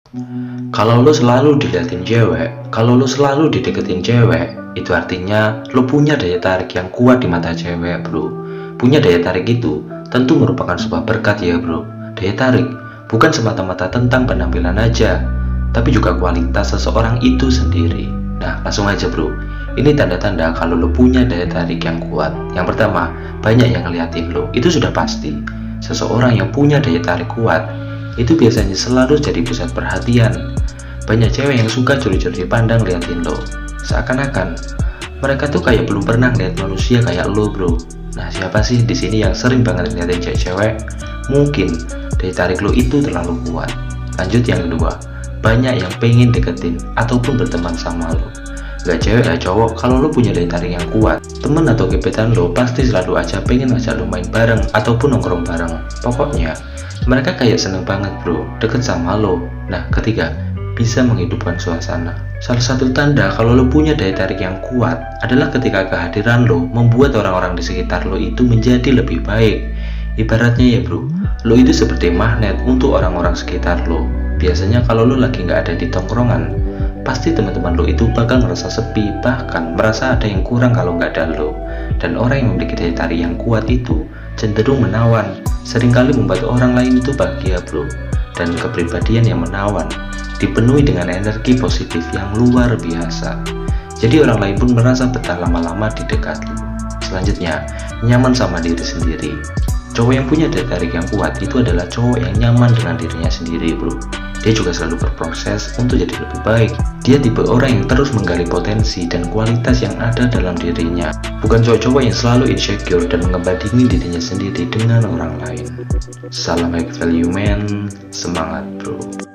Kalau lo selalu diliatin cewek, kalau lo selalu dideketin cewek, itu artinya lo punya daya tarik yang kuat di mata cewek, bro. Punya daya tarik itu tentu merupakan sebuah berkat ya, bro. Daya tarik bukan semata-mata tentang penampilan aja, tapi juga kualitas seseorang itu sendiri. Nah, langsung aja, bro. Ini tanda-tanda kalau lo punya daya tarik yang kuat. Yang pertama, banyak yang ngeliatin lo. Itu sudah pasti. Seseorang yang punya daya tarik kuat itu biasanya selalu jadi pusat perhatian. Banyak cewek yang suka curi-curi pandang liatin lo. Seakan-akan mereka tuh kayak belum pernah lihat manusia kayak lo, bro. Nah, siapa sih di sini yang sering banget ngeliatin cewek? Mungkin daya tarik lo itu terlalu kuat. Lanjut yang kedua, banyak yang pengen deketin ataupun berteman sama lo. Gak cewek gak cowok, kalau lo punya daya tarik yang kuat, temen atau gebetan lo pasti selalu aja pengen ngajak lo main bareng ataupun nongkrong bareng. Pokoknya mereka kayak seneng banget, bro, deket sama lo. Nah, ketiga, bisa menghidupkan suasana. Salah satu tanda kalau lo punya daya tarik yang kuat adalah ketika kehadiran lo membuat orang-orang di sekitar lo itu menjadi lebih baik. Ibaratnya ya, bro, lo itu seperti magnet untuk orang-orang sekitar lo. Biasanya kalau lo lagi nggak ada di tongkrongan, pasti teman-teman lo itu bakal merasa sepi, bahkan merasa ada yang kurang kalau nggak ada lo. Dan orang yang memiliki daya tarik yang kuat itu cenderung menawan, seringkali membuat orang lain itu bahagia, bro. Dan kepribadian yang menawan dipenuhi dengan energi positif yang luar biasa. Jadi orang lain pun merasa betah lama-lama di dekat lo. Selanjutnya, nyaman sama diri sendiri. Cowok yang punya daya tarik yang kuat itu adalah cowok yang nyaman dengan dirinya sendiri, bro. Dia juga selalu berproses untuk jadi lebih baik. Dia tipe orang yang terus menggali potensi dan kualitas yang ada dalam dirinya. Bukan cowok-cowok yang selalu insecure dan ngebandingin dirinya sendiri dengan orang lain. Salam high value man, semangat, bro.